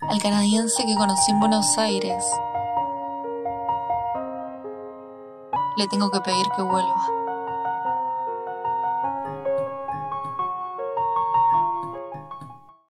al canadiense que conocí en Buenos Aires. Le tengo que pedir que vuelva.